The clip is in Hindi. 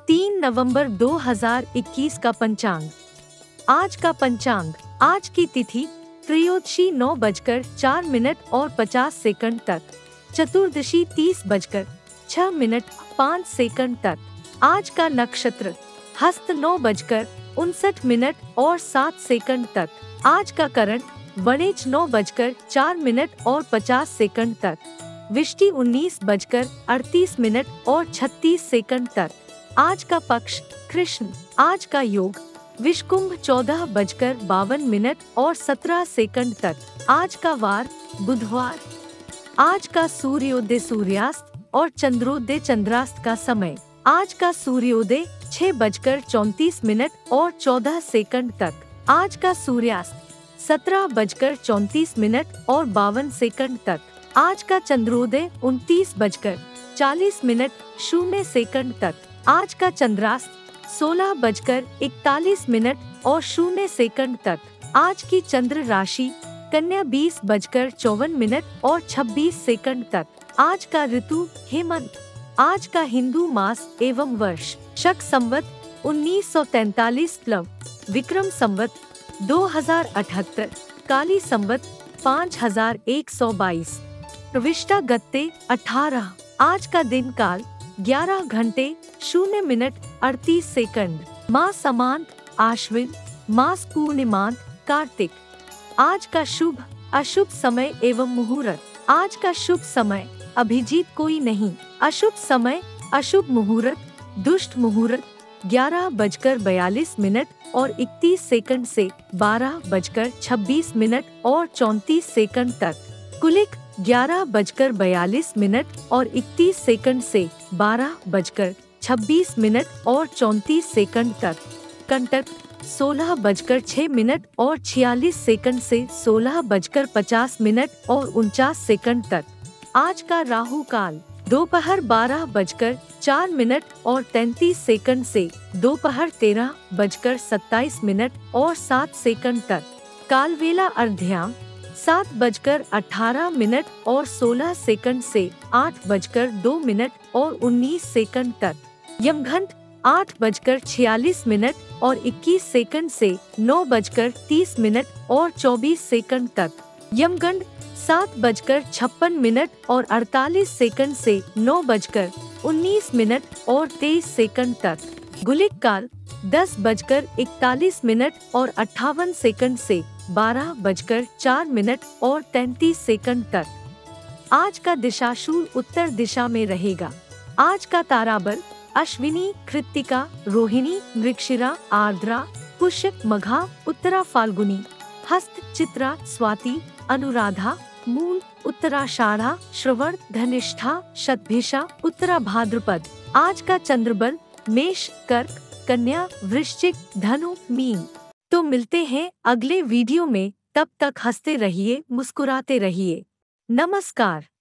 3 नवंबर 2021 का पंचांग। आज का पंचांग। आज की तिथि त्रयोदशी 9:04 और 50 तक, चतुर्दशी 30:06 तक। आज का नक्षत्र हस्त 9:59 और 7 तक। आज का करण वणिज 9:04 और 50 तक। विष्टि 19:38 और 36 तक। आज का पक्ष कृष्ण। आज का योग विषकुंभ 14:52 और 17 तक। आज का वार बुधवार। आज का सूर्योदय सूर्यास्त और चंद्रोदय चंद्रास्त का समय। आज का सूर्योदय 6:34 और 14 तक। आज का सूर्यास्त 17:34 और 52 तक। आज का चंद्रोदय 29:40 तक। आज का चंद्रास्त 16:41 और 0 तक। आज की चंद्र राशि कन्या 20:54 और 26 तक। आज का ऋतु हेमंत। आज का हिंदू मास एवं वर्ष शक संवत 1943 प्लव, विक्रम संवत 2078, काली संवत 5122, प्रविष्टा गत्ते 18। आज का दिन काल 11:00:38। मास समांत आश्विन, मास पूर्णिमांत कार्तिक। आज का शुभ अशुभ समय एवं मुहूर्त। आज का शुभ समय अभिजीत कोई नहीं। अशुभ समय अशुभ मुहूर्त दुष्ट मुहूर्त 11:42 और 31 से 12:26 और 34 तक। कुलिक 11:42 और 31 से 12:26 और 34 तक। कंटक 16:06 और 46 से 16:50 और 49 तक। आज का राहु काल दोपहर 12:04 और 33 से दोपहर 13:27 और 7 तक। कालवेला अर्ध्याम 7:18 और 16 से 8:02 और 19 तक। यमघंट 8:46 और 21 से 9:30 और 24 तक। यमगंड 7:56 और 48 से 9:19 और 23 तक। गुलिक काल 10:41 और 58 से 12:04 और 33 तक। आज का दिशाशूल उत्तर दिशा में रहेगा। आज का ताराबल अश्विनी, कृत्तिका, रोहिणी, मृगशिरा, आर्द्रा, पुष्य, मघा, उत्तरा फाल्गुनी, हस्त, चित्रा, स्वाति, अनुराधा, मूल, उत्तराषाढ़ा, श्रवण, धनिष्ठा, शतभिषा, उत्तरा भाद्रपद। आज का चंद्रबल मेष, कर्क, कन्या, वृश्चिक, धनु, मीन। तो मिलते हैं अगले वीडियो में। तब तक हंसते रहिए, मुस्कुराते रहिए। नमस्कार।